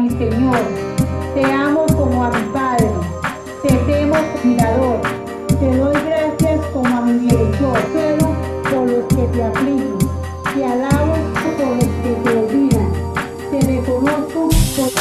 mi Señor. Te amo como a mi Padre. Te temo, cuidador. Te doy gracias como a mi bienhechor. Celo por los que te afligen. Te alabo por los que te olvidan. Te reconozco por...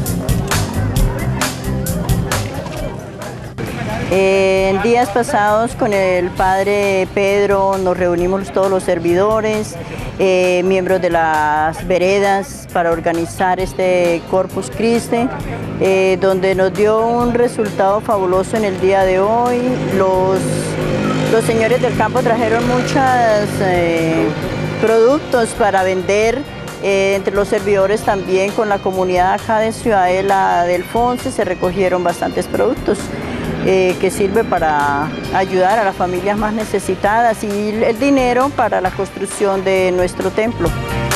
En días pasados con el padre Pedro nos reunimos todos los servidores, miembros de las veredas para organizar este Corpus Christi, donde nos dio un resultado fabuloso en el día de hoy. Los señores del campo trajeron muchos productos para vender. Entre los servidores también con la comunidad acá de Ciudadela del Fonce se recogieron bastantes productos. Que sirve para ayudar a las familias más necesitadas y el dinero para la construcción de nuestro templo.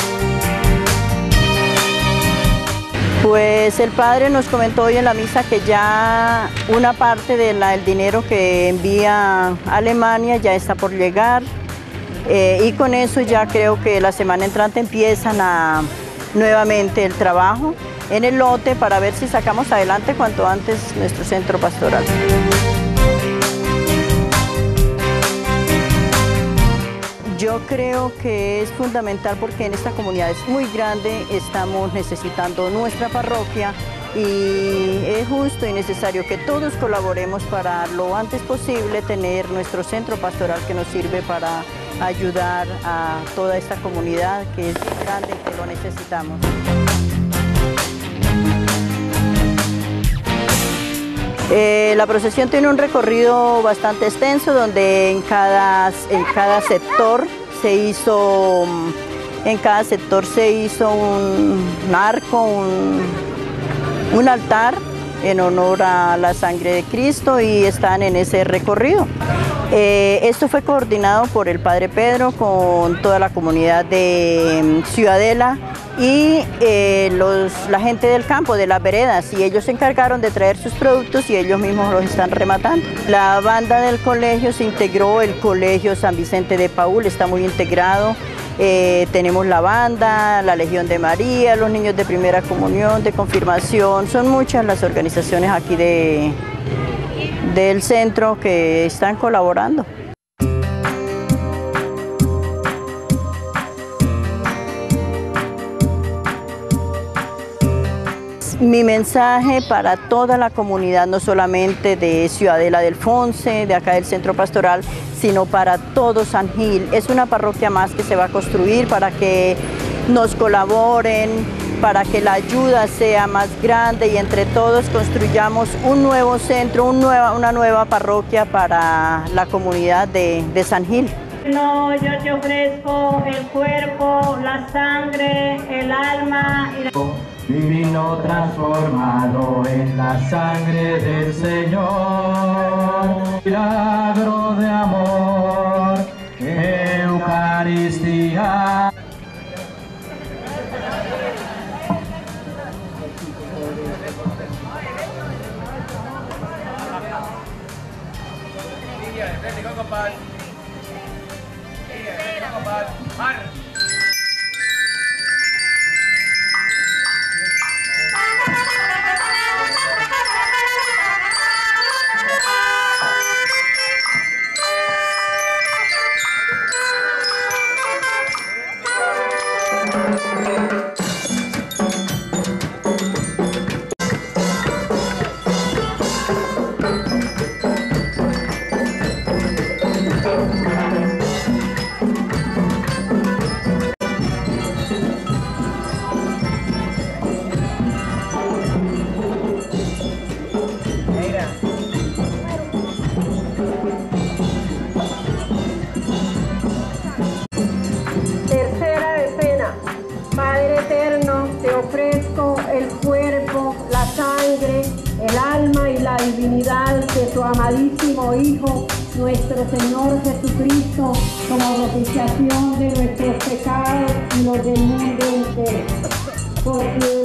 Pues el padre nos comentó hoy en la misa que ya una parte del dinero que envía a Alemania ya está por llegar y con eso ya creo que la semana entrante empiezan nuevamente el trabajo en el lote para ver si sacamos adelante cuanto antes nuestro centro pastoral. Yo creo que es fundamental porque en esta comunidad es muy grande, estamos necesitando nuestra parroquia y es justo y necesario que todos colaboremos para lo antes posible tener nuestro centro pastoral que nos sirve para ayudar a toda esta comunidad que es grande y que lo necesitamos. La procesión tiene un recorrido bastante extenso donde en cada sector se hizo un arco, un altar en honor a la sangre de Cristo y están en ese recorrido. Esto fue coordinado por el padre Pedro con toda la comunidad de Ciudadela y la gente del campo, de las veredas, y ellos se encargaron de traer sus productos y ellos mismos los están rematando. La banda del colegio se integró, el colegio San Vicente de Paúl está muy integrado. Tenemos la banda, la Legión de María, los niños de primera comunión, de confirmación, son muchas las organizaciones aquí del centro que están colaborando. Mi mensaje para toda la comunidad, no solamente de Ciudadela del Fonce, de acá del centro pastoral, sino para todo San Gil. Es una parroquia más que se va a construir para que nos colaboren, para que la ayuda sea más grande y entre todos construyamos un nuevo centro, una nueva parroquia para la comunidad de San Gil. No, yo te ofrezco el cuerpo, la sangre, el alma y la... Mi vino transformado en la sangre del Señor, milagro de amor, Eucaristía. Tercera decena. Padre eterno, te ofrezco el cuerpo, la sangre, el alma y la divinidad de tu amadísimo Hijo, nuestro Señor Jesucristo, como propiciación de nuestros pecados y los del mundo entero. Por